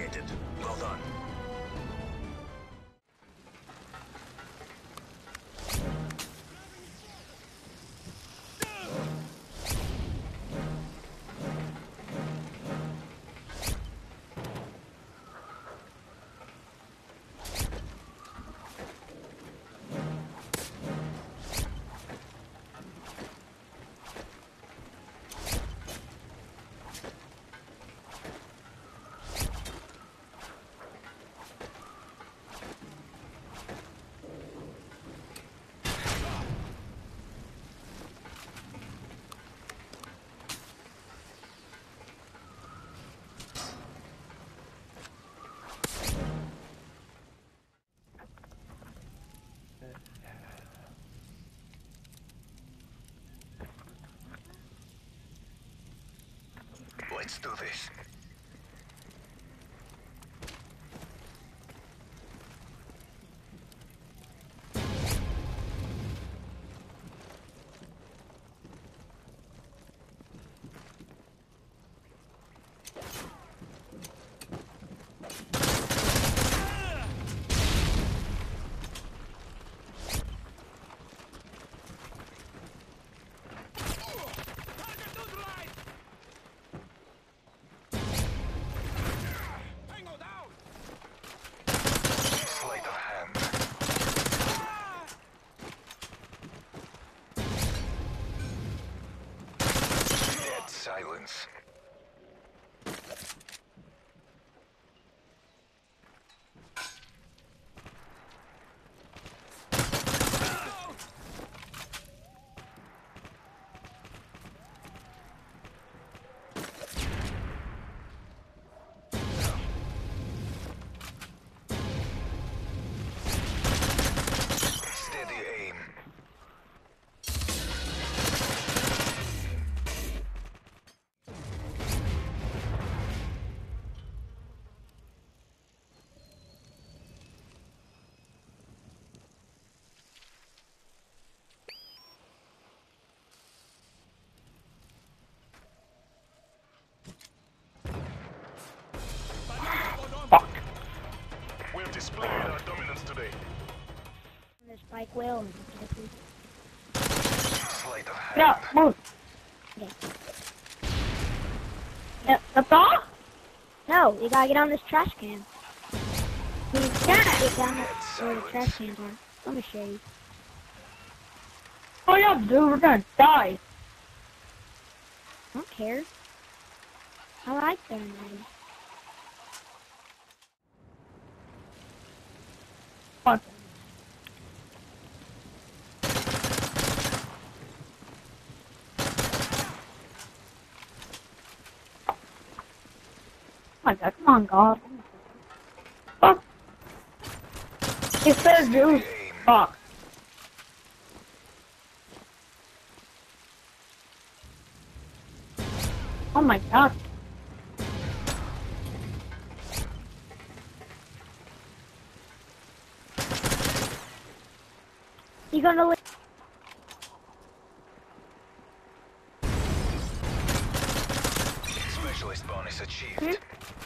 eliminated. Well done. Let's do this. Sleight of hand. Dead silence. Steady aim. Fuck. We've displayed our dominance today. The spike whale. Sleight of hand. Yeah, move. Okay. That's all? No, you gotta get on this trash can. You gotta get down where the trash cans are. Let me show you. Oh yeah, dude, we're gonna die. I don't care. I like them. Fuck. Oh my god, come on, God. Fuck. It says dude. Fuck. Oh my god. You gonna live? Specialist bonus achieved.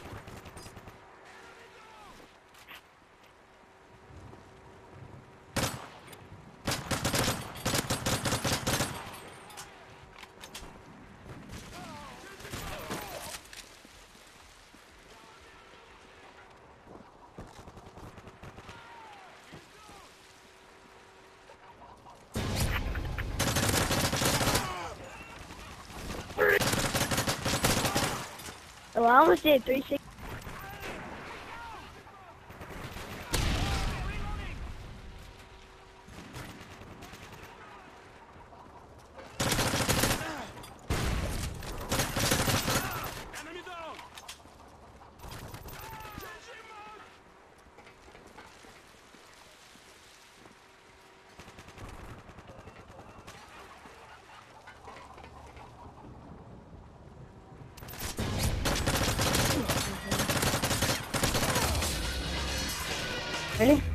Oh, I almost did 360. Really?